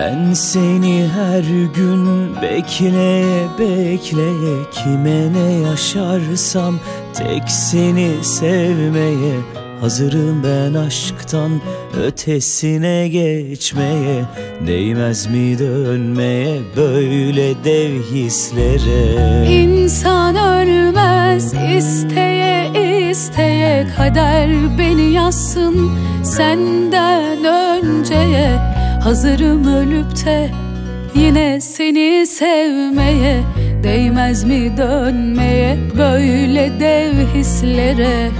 Ben seni her gün bekleye bekleye, kime ne yaşarsam tek seni sevmeye hazırım ben aşktan ötesine geçmeye. Değmez mi dönmeye böyle dev hislere? İnsan ölmez isteye isteye, kader beni yazsın senden önceye. Hazırım ölüp de yine seni sevmeye. Değmez mi dönmeye böyle dev hislere?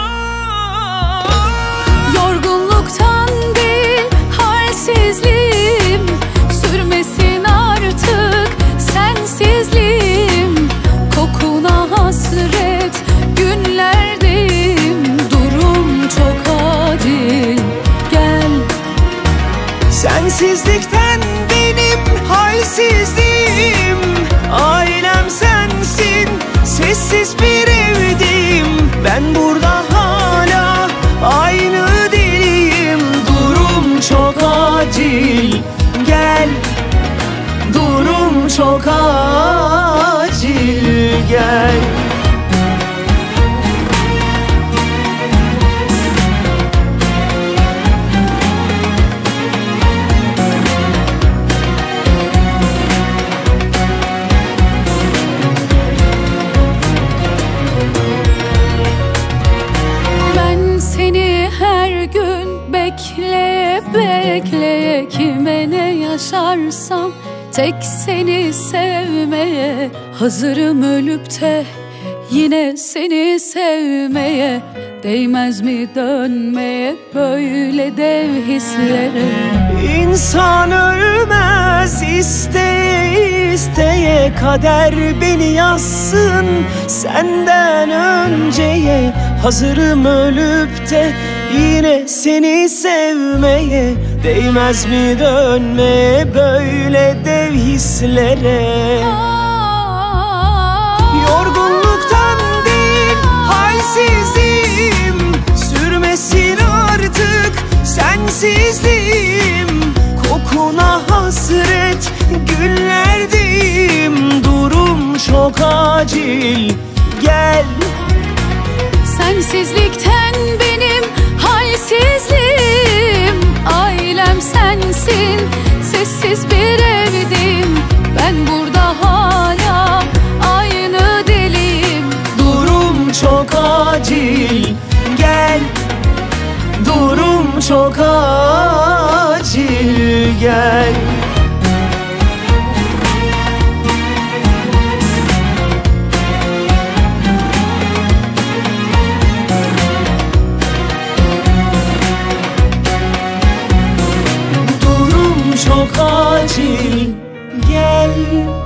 Yorgunluktan değil halsizliğim, sürmesin artık sensizliğim. Kokuna hasret günlerdeyim, durum çok adil gel. Sensizlikten benim halsizliğim, ailem sensin, sessiz bir evdeyim. Ben burada hala aynı deliyim. Durum çok acil gel, durum çok acil gel. Bekleye bekleye, kime ne yaşarsam tek seni sevmeye. Hazırım ölüp de yine seni sevmeye. Değmez mi dönmeye böyle dev hislere? İnsan ölmez isteye isteye, kader beni yazsın senden önceye. Hazırım ölüp de yine seni sevmeye. Değmez mi dönmeye böyle dev hislere? Yorgunluktan değil halsizliğim, sürmesin artık sensizliğim. Kokuna hasret günlerdeyim, durum çok acil gel. Sensizlikten benim halsizliğim, ailem sensin, sessiz bir evdeyim. Ben burada hala aynı deliyim. Durum çok acil gel, durum çok acil gel. Çok acil gel.